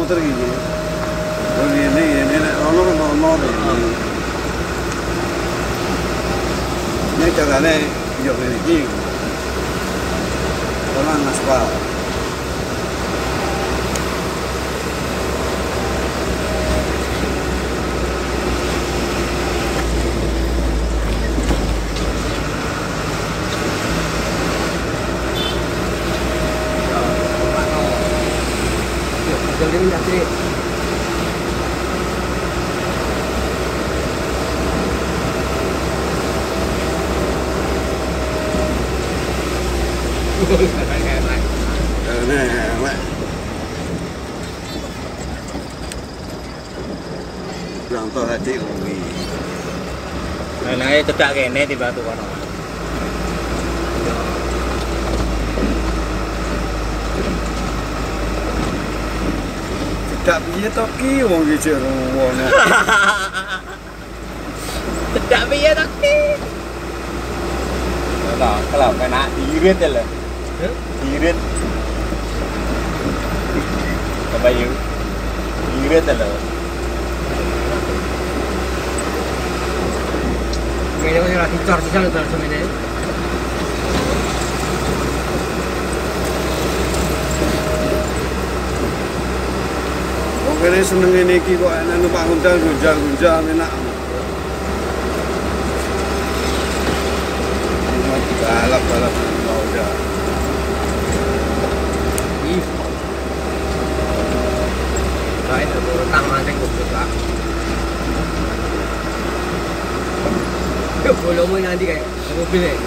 motor gini. Oh ini ono. Ini caranya hijau ini. Orang aspal. Jadi nanti Contoh hati umi. Nah, cedak kene tiba tuh kono. Tak piye to ki wong iki jek ruwono. Cedak piye to ki? Lah, kalau kena diirit ya lho. Diirit. Apa yuk? Diirit ya lho. ini lagi cor sisa lho terus ini. Kene seneng ngene iki kok enak numpak Honda gunjal-gunjal enak. Balap Honda. Ih. Kayak itu rentang mancing goblok lah. Yuk, bolong nanti kayak mobil ya.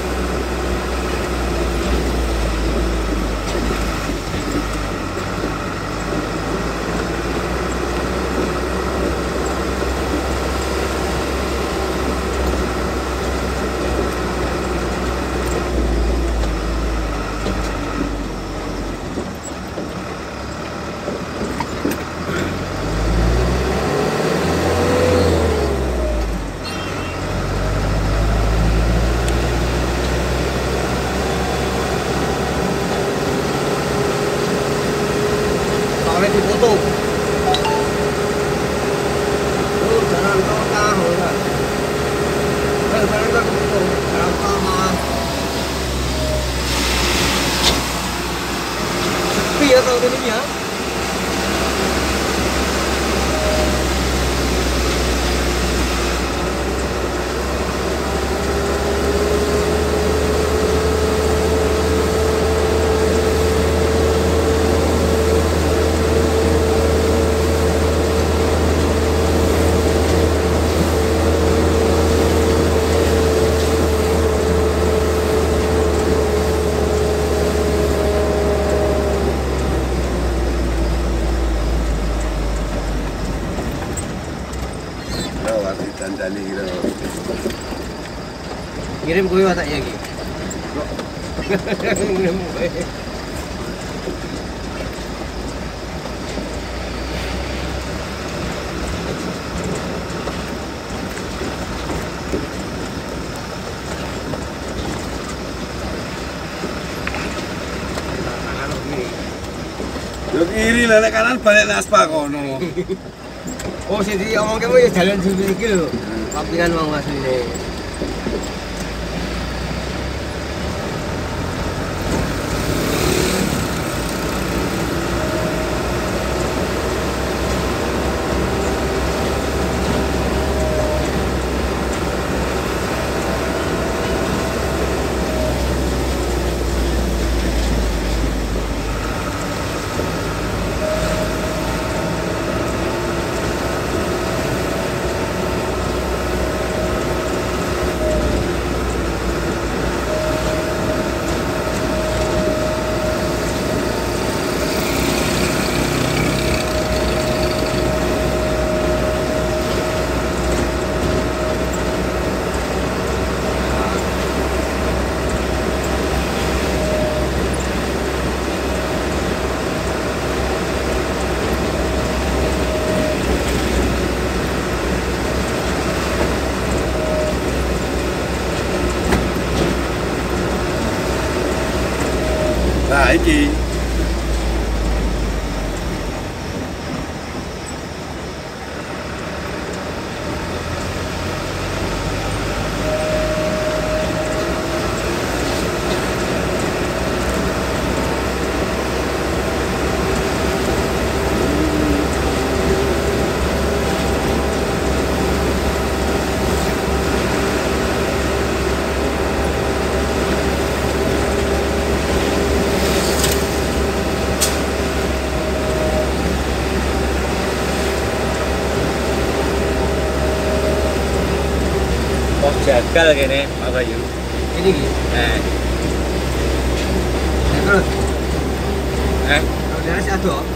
Ditutup. Jalan tol tahu ya. Jalan tol tutup. Jalan tol mah. Sepi ya tahun ini ya. Dandani gitu. Kirim kue watak ya gitu. Ngirim kue. Yo kiri lah nek kanan balik nang aspal kono. Oh, sing diomongke ya jalan sini iki lho. Pampingan mau asline. Nah iki gagal kene Pak Bayu. Ini gitu. Eh, Terus, eh, kalau dia masih ada,